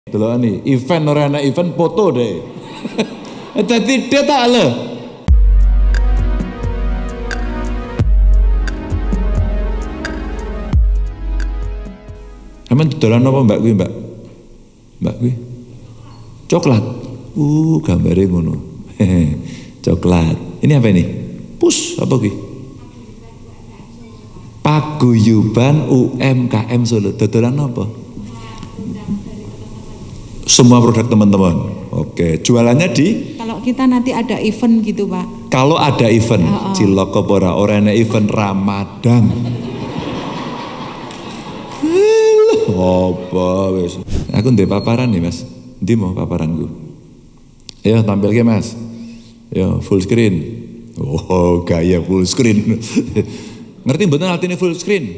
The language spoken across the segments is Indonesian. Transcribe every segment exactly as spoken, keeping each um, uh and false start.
Delokane event ora ana event foto deh. Dadi dia tak lho. Aman dolan apa Mbak kuwi, Mbak? Mbak kuwi. Coklat. Uh, gambare ngono. Coklat. Ini apa ini? Pus apa kuwi? Paguyuban U M K M Solo. Dodolan apa? Semua produk teman-teman. Oke, jualannya di? Kalau kita nanti ada event gitu, Pak. Kalau ada event, oh, oh. Cilok apa ora ana event Ramadan. Apa wis. Aku ndek paparan nih, Mas. Ndi mau paparanku? Ayo tampilke, Mas. Yo full screen. Oh, gaya full screen. Ngerti mboten artine full screen?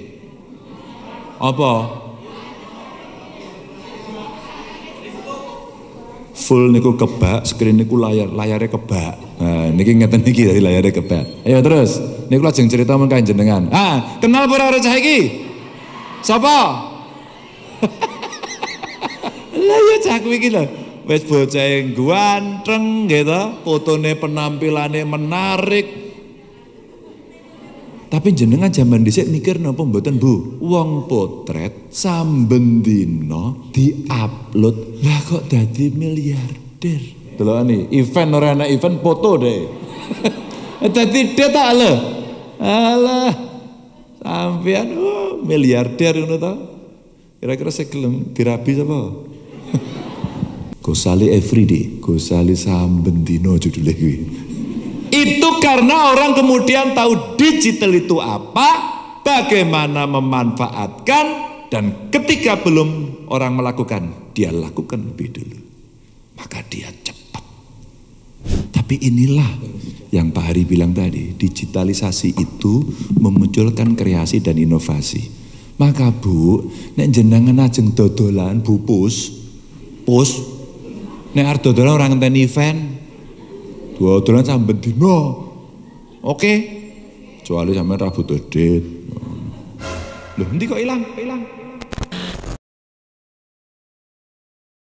Apa? Full niku kebak, screen niku layar, layarnya kebak. Nah, niki ngeten niki dari layarnya kebak. Ayo terus, niku lajeng cerita men kanjenengan. Ah, kenal ora ora cah iki? Sapa? Lah ya cah kuwi iki lho. Wis bocah ganteng gitu, fotone penampilannya menarik. Tapi jenengan zaman dhisik mikir napa mboten Bu? Wong potret samben dina diupload. Lah kok dadi miliarder. Delokane event ora ana event foto deh. Dadi dia tak lho. Alah. Sampean oh, miliarder ngono ta. Kira-kira saya gelem dirabi sapa? Gosali everyday, Gosali samben dina judule kuwi. Itu karena orang kemudian tahu digital itu apa, bagaimana memanfaatkan, dan ketika belum orang melakukan, dia lakukan lebih dulu. Maka dia cepat. Tapi inilah yang Pak Hari bilang tadi, digitalisasi itu memunculkan kreasi dan inovasi. Maka Bu, nek jenengan ajeng dodolan Bu pus, pus, nek arep dodolan orang ngenteni event, dua dolan sampai dino, oke, kecuali sampai rambut edit. Loh, nanti kok hilang, hilang.